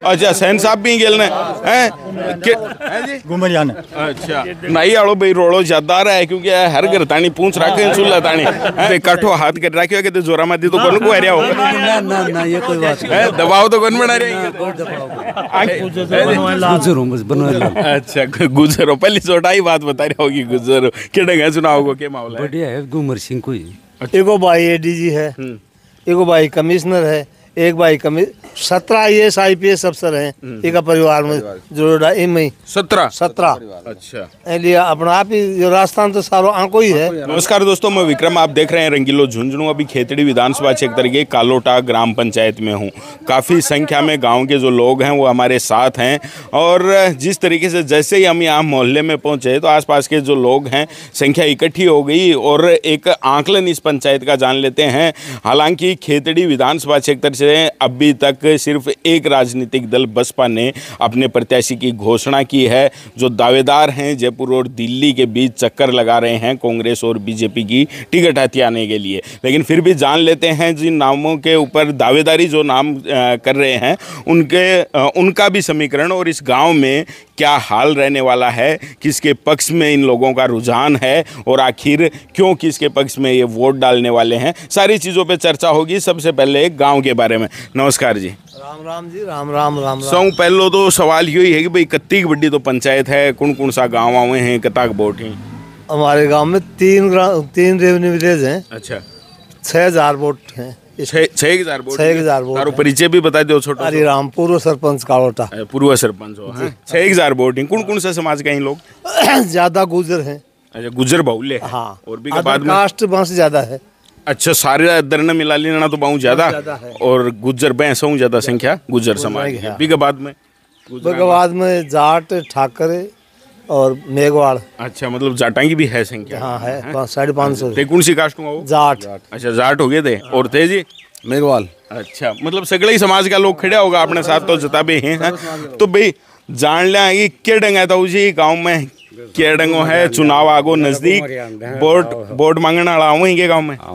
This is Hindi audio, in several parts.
अच्छा सैन साहब भी खेलना है जी घुमरिया ने। अच्छा नहीं आड़ो भाई रोड़ो ज्यादा रहा है क्योंकि हर घर तानी पूछ रखे चूल्हा तानी भाई काठो हाथ कर रखे हो जोरा मादी तो कौन को आ रहा होगा ना ना ये कोई बात है दबाव तो कौन बना रहे अच्छा गुजरो पहली छोटा ही बात बता रही होगी गुजरो के ढंग चुनाव को क्या मामला है बढ़िया है घूमर सिंह को ही। एगो भाई एडीजी है, एगो भाई कमिश्नर है, एक भाई 17 IAS IPS अफसर हैं एक परिवार में जोड़ा इनमें 17 अच्छा लिए अपना आप ही जो राजस्थान तो सारो आंको ही है। नमस्कार दोस्तों, मैं विक्रम, आप देख रहे हैं रंगीलो झुंझुनू। अभी खेतड़ी विधानसभा क्षेत्र के कालोटा ग्राम पंचायत में हूँ। काफ़ी संख्या में गांव के जो लोग हैं वो हमारे साथ हैं और जिस तरीके से जैसे ही हम यहाँ मोहल्ले में पहुँचे तो आसपास के जो लोग हैं संख्या इकट्ठी हो गई और एक आंकलन इस पंचायत का जान लेते हैं। हालांकि खेतड़ी विधानसभा क्षेत्र से अभी तक सिर्फ एक राजनीतिक दल बसपा ने अपने प्रत्याशी की घोषणा की है। जो दावेदार हैं जयपुर और दिल्ली के बीच चक्कर लगा रहे हैं कांग्रेस और बीजेपी की टिकट हथियाने के लिए। लेकिन फिर भी जान लेते हैं जिन नामों के ऊपर दावेदारी जो नाम कर रहे हैं उनका भी समीकरण और इस गांव में क्या हाल रहने वाला है, किसके पक्ष में इन लोगों का रुझान है और आखिर क्यों किसके पक्ष में ये वोट डालने वाले हैं, सारी चीज़ों पे चर्चा होगी। सबसे पहले गांव के बारे में। नमस्कार जी। राम राम जी। राम राम राम सौ पहलो तो सवाल यही है कि भाई कत्ती की बड्डी तो पंचायत है, कौन कौन सा गाँव आए हैं, कताक वोट हैं? हमारे गांव में तीन रेवेन्यू विलेज हैं। अच्छा 6000 वोट हैं। 6000 वोट। 6000 वोट। तारो परिचय भी बता दो छोटा। हरि राम पूर्व सरपंच कालोटा। पूर्व सरपंच हो। 6000 वोट हैं। कौन कौन सा समाज का इन लोग? ज्यादा गुजर हैं। अच्छा गुजर बाहुल्य। हाँ और भी के बाद में कास्ट बंस ज्यादा है। अच्छा सारे दरना मिला लेना तो बहुत ज्यादा और गुज्जर बैंसों ज्यादा संख्या गुज्जर समाज है। भी के बाद में जाट ठाकरे और मेघवाड़। अच्छा मतलब जाटा की भी है संख्या? हाँ है 550। कौन सी कास्ट वो? जाट। अच्छा जाट हो गए थे। और थे जी मेघवाल। अच्छा मतलब सगले ही समाज का लोग खड़े होगा अपने साथ तो जता भी हैं। तो भाई जान लिया कि क्या डंगा था उसी गाँव में क्या डंगो है, चुनाव आगो नजदीक, वोट मांगने वाला आवे इनके गाँव में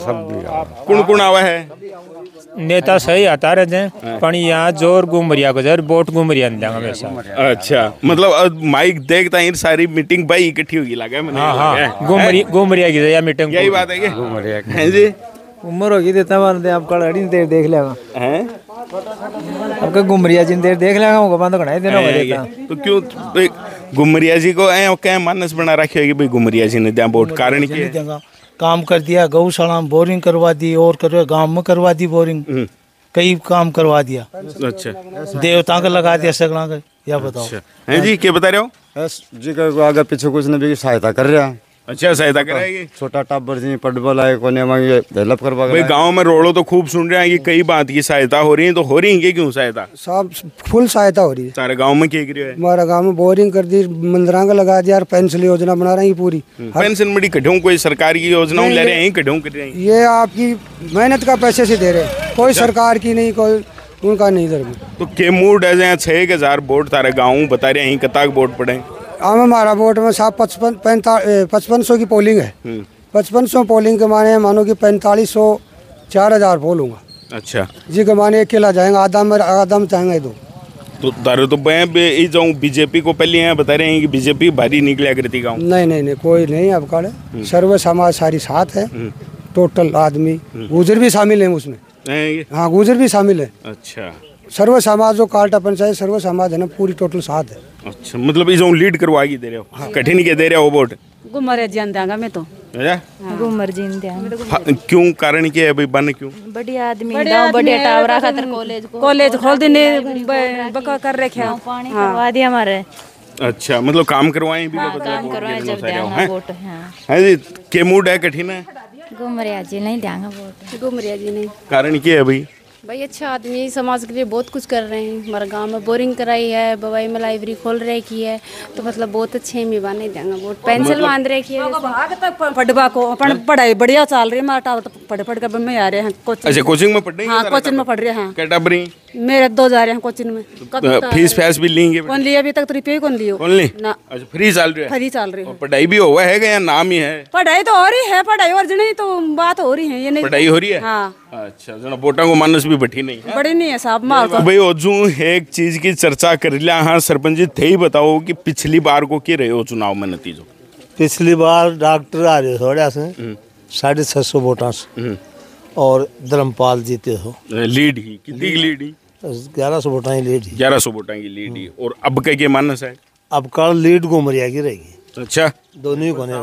कौन कौन आवा है? नेता सही आता रहते हैं पर यहाँ जोर घुमरिया को जर वोट घुमरिया देंगे हमेशा। अच्छा मतलब माइक देखता है सारी मीटिंग भाई इकट्ठी होगी लगा मैंने। हाँ घुमरिया की या मीटिंग यही बात है कि घुमरिया जी उम्र होगी देता मानते आपका लड़ी देर देख लेगा हैं आपका घुमरिया जी देर देख लेगा वो बंद करना देना देता तो क्यों घुमरिया जी को क्या मानस बना रखी होगी भाई घुमरिया जी ने दिया वोट? कारण क्या? काम कर दिया, गौशाला में बोरिंग करवा दी और गांव में करवा दी बोरिंग, कई काम करवा दिया। अच्छा देवता का लगा दिया सगला का। या बताओ हैं जी क्या बता रहे हो? जी का आगे पीछे कुछ न भी सहायता कर रहा। अच्छा सहायता कराएगी। छोटा टाबर जी पटबल आए कोने में ये डेवलप करवा भाई गांव में रोड़ो तो खूब सुन रहे हैं कि कई बात की सहायता हो रही है, तो हो रही है क्यों सहायता? सब फुल सहायता हो रही है सारे गांव में। क्या है हमारा गांव में बोरिंग कर दी, मंदिरांगा लगा दिया और पेंशन योजना बना रही है पूरी। पेंशन बड़ी कढ़ों कोई सरकार की योजना ले रहे हैं कढ़ों कर रहे हैं? ये आपकी मेहनत का पैसे से दे रहे, कोई सरकार की नहीं, कोई उनका नहीं दे रहे। तो के मूड है 6000 वोट तारे गाँव बता रहे हैं कताक वोट पड़े? हमारा वोट में साहब 5500 की पोलिंग है। 5500 पोलिंग के माने मानो कि 4500 4000 बोलूँगा। अच्छा जी के माने अकेला जाएंगे, आधा में चाहेंगे दो तो तारे तो मैं जाऊँ बीजेपी को पहले यहाँ बता रहे हैं कि बीजेपी भारी निकला करती गाँव। नहीं कोई नहीं अब काले सर्व समाज सारी साथ है। टोटल आदमी गुजर भी शामिल है उसमें। हाँ गुजर भी शामिल है। अच्छा सर्व समाज जो काल्टा पंचायत सर्व समाज है ना पूरी टोटल साथ है। अच्छा मतलब इस लीड करवाएगी दे रहे हो? हाँ। कठिन के दे रहे हो वोट? घुमर जीन देंगा मैं तो। घुमर जीन देंगा। क्यों कारण क्या है भाई? बन क्यों? बढ़िया आदमी बढ़िया टावरा खातर कॉलेज खोल देने बका कर रखे पानी करवा दिया हमारे। अच्छा मतलब काम करवाएं भी? काम करवाएं जब देंगा वोट। हां जी के मूड है कठिन है? घुमरिया जी नहीं देंगा वोट। घुमरिया जी नहीं। कारण क्या है भाई? भाई अच्छा आदमी समाज के लिए बहुत कुछ कर रहे हैं। हमारे गांव में बोरिंग कराई है, बवाई में लाइब्रेरी खोल रखी है, तो मतलब बहुत अच्छे मिवा नहीं देंगे वोट। पेंसिल बांध रखी है पढ़वा को पढ़ाई बढ़िया चल रही है। हमारा पढ़ कर में आ रहे हैं कोचिंग। अच्छा कोचिंग में पढ़ रहे हैं? हाँ कोचिंग में पढ़ रहे हैं। क्या टबरी? मेरे 2 जा रहे हैं कोचिंग में। फीस भी लेंगे? कौन लिया अभी तक तो रुपये कौन लियो? कौन ली ना? अच्छा फ्री चल रही है? फ्री चल रही है। पढ़ाई भी हुआ है या नाम ही है? पढ़ाई तो हो रही है, पढ़ाई और नहीं तो बात हो रही है ये नहीं। पढ़ाई हो रही है? हाँ। अच्छा जना वोटा को मानस भी बैठी नहीं है। बड़ी नहीं है साहब माल तो भाई ओजू एक चीज की चर्चा कर लिया। हाँ सरपंच जी थे ही बताओ कि पिछली बार को के रहे हो चुनाव में नतीजों? पिछली बार डॉक्टर आ रहे थोड़ा से 650 वोटा से और धर्मपाल जीते हो। लीड ही कितनी की लीड ही? 1100 वोटा ही लीड ही। 1100 वोटा की लीड ही। और अब के मानस है? अब कल लीड गुमरिया की रहेगी। अच्छा, दोनों को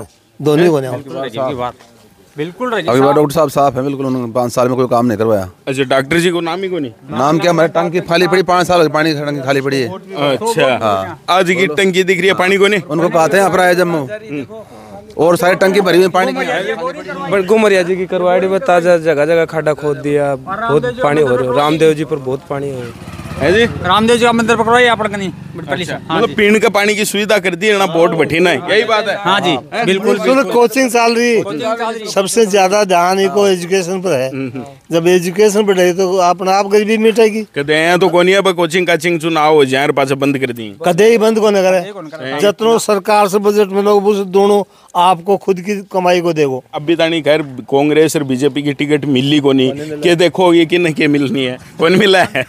बिल्कुल अभी बार डॉक्टर साहब साफ है बिल्कुल, उन्होंने 5 साल में कोई काम नहीं करवाया। अच्छा, डॉक्टर जी को नाम ही को नहीं? नाम क्या, हमारे टंकी खाली पड़ी 5 साल पानी की टंकी खाली पड़ी है। अच्छा हाँ। आज की टंकी दिख रही है पानी को नहीं? उनको कहते हैं अपराय जम्मू और सारी टंकी भरी हुई पानी की। गुमरिया जी की करवाड़ी में ताजा जगह जगह खाडा खोद दिया, बहुत पानी हो रहा है। रामदेव जी पर बहुत पानी हो रहा है जी। रामदेव जी का मंदिर पकड़वाई अपन कहीं। अच्छा, मतलब पीने का पानी की सुविधा कर दी है ना, बोट बैठी ना, यही बात है? हाँ जी बिल्कुल। कोचिंग चल रही, सबसे ज्यादा ध्यान इको एजुकेशन पर है। जब एजुकेशन बढ़ेगी तो अपना आप गरीबी मिटेगी। कदे तो कोनी है कोचिंग काचिंग चुनाव हो जाए पास बंद कर दी, कदे ही बंद को न करे। जितनों सरकार से बजट में लोग दोनों आपको खुद की कमाई को देगो। अभी तानी खैर कांग्रेस और बीजेपी की टिकट मिली को नहीं के देखो ये कि नहीं के मिलनी है, कौन मिला है?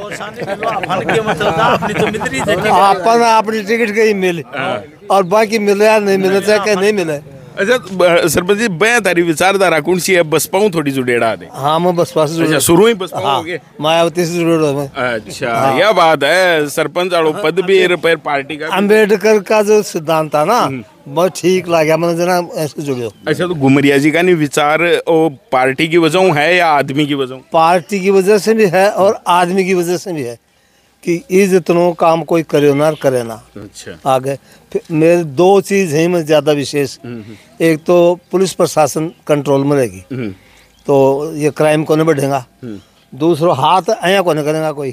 अपन अपनी टिकट कहीं मिले और बाकी मिले या नहीं मिले, चाहे नहीं मिले। अच्छा सरपंच जी, मैं तारी विचारधारा कौन सी है? बसपा थोड़ी जुड़ेड़ा दे। हाँ मैं बसपा से अच्छा, शुरू ही बसपा हो गए? मायावती से जुड़े मैं। अच्छा यह बात है। सरपंच वालों पद भी पर पार्टी का अम्बेडकर का जो सिद्धांत था ना, बहुत ठीक लगा, मैंने जना ऐसे जुड़े। अच्छा, तो गुमरिया जी का नहीं विचार वो पार्टी की वजह है या आदमी की वजह? पार्टी की वजह से भी है और आदमी की वजह से भी है कि ये जितनों काम कोई करे ना करे ना। अच्छा, आगे मेरे 2 चीज है मैं ज्यादा विशेष। एक तो पुलिस प्रशासन कंट्रोल में रहेगी तो ये क्राइम को नहीं बढ़ेगा। दूसरा हाथ अया को नहीं करेगा कोई,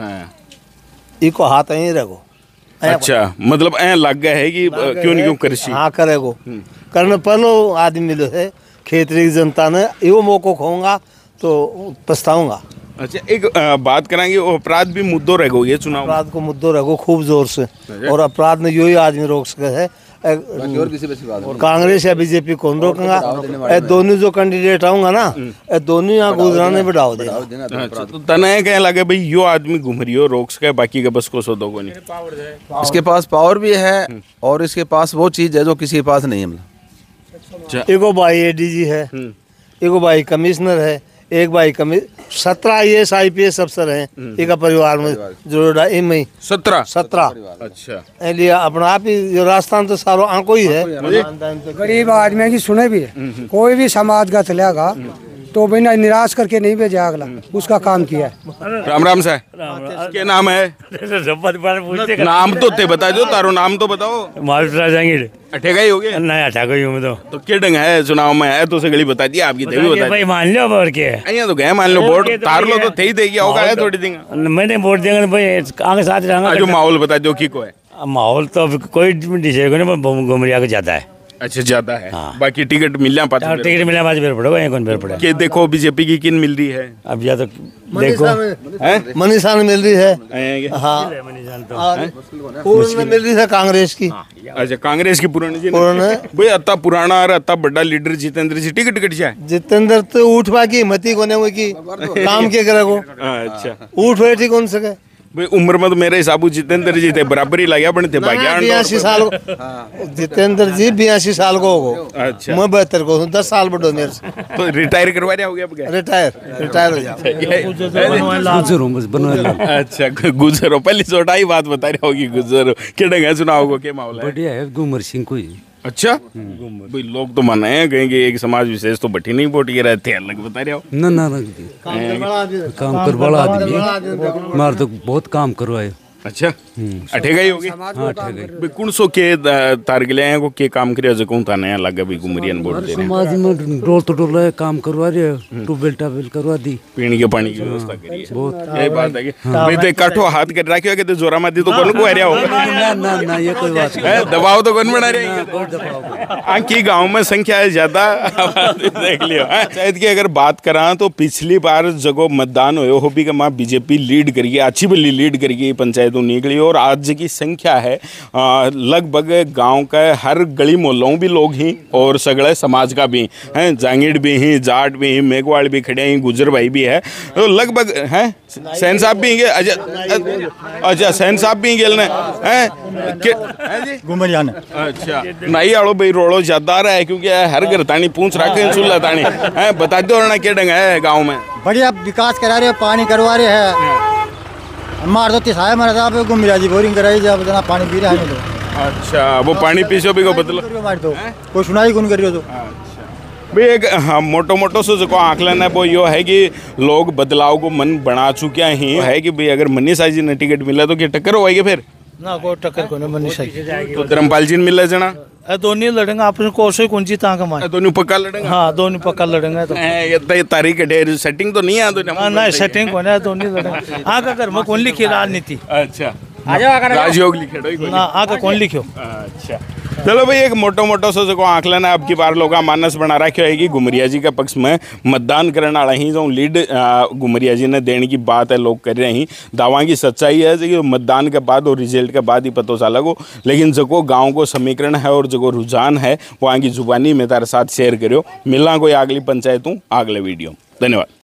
इको हाथ अही रहेगो। अच्छा, मतलब ऐ लग गया है कि क्यों नहीं क्यों कृषि? हाँ करेगो, करने पहलो आदमी मिले है खेतरी की जनता ने, यो मौको खोऊंगा तो पछताऊंगा। अच्छा, एक बात कराएंगे, अपराध भी मुद्दों रहेगो ये चुनाव? अपराध को मुद्दों रहेगो खूब जोर से, और अपराध में यही आदमी रोक सके है। कांग्रेस या बीजेपी कौन रोकेगा? दोनों जो कैंडिडेट आऊंगा ना, दोनों यहाँ गुजराने में डाल देगा। अच्छा, तो तना क्या लगे भाई यो आदमी घुमरियो रोक सके, बाकी के बस को सो को नहीं? इसके पास पावर भी है और इसके पास वो चीज है जो किसी के पास नहीं है। एगो भाई एडीजी है, एगो भाई कमिश्नर है, एक भाई 17 IAS IPS अफसर हैं एक परिवार में जोड़ा इनमें 17। अच्छा, लिए अपना आप ही जो राजस्थान तो सारो आंको ही है। गरीब आदमी की सुने भी है, कोई भी समाज का चलेगा तो बिना निराश करके नहीं भेजा, अगला उसका काम किया है। राम राम साहब, क्या नाम है? नाम तो ते बता दो, तारो नाम तो बताओ। महाराष्ट्र जाएंगे अठेगा ही हो गया? नहीं अठाको ही हूँ तो क्या ढंग है चुनाव में है तो सगली बता दिया आपकी देवी बता भाई मान लो और क्या है? अइया तो गए मान लो वोट तार लो तो थे ही देगी होगा है थोड़ी दिन मैंने वोट देंगे भाई आगे साथ रहूंगा। जो माहौल बता दो की को है? माहौल तो अभी कोई डिसाइड नहीं, गुमरिया का ज्यादा है। अच्छा ज्यादा है। बाकी टिकट मिलना पाता, टिकट मिलने बाद बेर पड़ेगा या कौन बेर पड़ेगा? कि देखो बीजेपी की किन मिल रही है अब, या तो देखो मनीषा में मिल रही है। हाँ, पूर्ण में मिल रही है कांग्रेस की। अच्छा, कांग्रेस की पुरानी भाई अत्ता पुराना और अत्ता बड़ा leader Jitendra ji ticket ticket जाए। जितेंद्र तो उठ बाकी हिम्मती कोने हुई की काम के करेगो। अच्छा, उठ बैठी कौन सके भाई उम्र में तो मेरे हिसाब जितेंद्र जी थे बराबर ही लगे बने थे। 82 साल जितेंद्र जी 82 साल को होगो। अच्छा, मैं 72 को हूँ, 10 साल बड़ो मेरे से। तो रिटायर करवा रहा हो गया? रिटायर हो जाओ। अच्छा, गुजरो पहली छोटा ही बात बता रहे होगी। गुजरो क्या ढंग है चुनाव को, क्या मामला है? बढ़िया है गुमर सिंह को ही। अच्छा, भाई लोग तो माने हैं कहेंगे एक समाज विशेष तो बठी नहीं वोट ये रहते हैं, अलग बता रहे हो ना काम कर बड़ा आदमी मार तो बहुत काम करवाए। अच्छा, अठेगा ही हो गए? हाँ अठेगा। कौन सो के तारगले हैं को के काम करे कौन था नया लगा भी गुमरियन वोट दे रहे हैं? समाज में डोल तो डोल है, काम करवा रहे हैं, ट्यूबवेल टाबेल करवा दी, पीने के पानी की व्यवस्था करी है। बहुत यही बात है कि भाई तो काठो हाथ कर रखियो कि तो जोरा माती तो कौन को आ रहा होगा? ना ये कोई बात है, दबाव तो कौन बना रहे हैं? की गांव में संख्या है ज्यादा देख लियो। पंचायत की अगर बात करा तो पिछली बार जगह मतदान हुए हो भी कि माँ बीजेपी लीड करिए, अच्छी बली लीड करिए पंचायतों निकली। और आज की संख्या है लगभग गांव का हर गली मोहल्लों भी लोग ही और सगड़े समाज का भी हैं, जांगीड़ भी ही, जाट भी ही, मेघवाड़ भी खड़े हैं, गुजर भाई भी है, तो लगभग हैं सैन साहब भी अच्छा सैन साहब भी गेल हैं घुमरिया ने। अच्छा नहीं आड़ो भाई रोड़ो ज्यादा रहा है क्योंकि हर घर तानी पूछ रखे चूल्हा तानी है, बता दो ना क्या ढंग है गाँव में। बढ़िया विकास करा रहे, पानी करवा रहे हैं, मार दो तिसाया मारा था घुमरिया जी बोरिंग कराई जब जना पानी पी रहा है। अच्छा वो पानी पीछो भी को बदलो मार दो कोई सुनाई कौन करियो तो भाई एक हाँ, मोटो से जो आंकलन है वो यो है कि लोग बदलाव को मन बना चुके ही है कि भाई अगर मनीषा जी ने टिकट मिला तो क्या टक्कर होगी फिर ना कोई टक्कर को नहीं मनीषा जी तो धर्मपाल जी ने मिला जना दोनों लड़ेंगे आपने कोसे कौन सी तांग मार दोनों पक्का लड़ेंगे। हाँ दोनों पक्का लड़ेंगे तो ये तारीख ढेर सेटिंग तो नहीं है नहीं सेटिंग को नहीं दोनों लड़ेंगे। आगे घर में कौन लिखी राजनीति अच्छा राजयोग लिखे ना आगे कौन लिखो। अच्छा चलो भाई एक मोटो से जो आंकलन है अब की बार लोग मानस बना रखे है कि घुमरिया जी के पक्ष में मतदान करने वाला ही जो लीड घुमरिया जी ने देने की बात है लोग कर रहे हैं। दावा की सच्चाई है कि मतदान के बाद और रिजल्ट के बाद ही पता चला को, लेकिन जो गाँव को समीकरण है और जो रुझान है वो आगे जुबानी में तारे साथ शेयर करो। मिलना कोई अगली पंचायतों अगले वीडियो। धन्यवाद।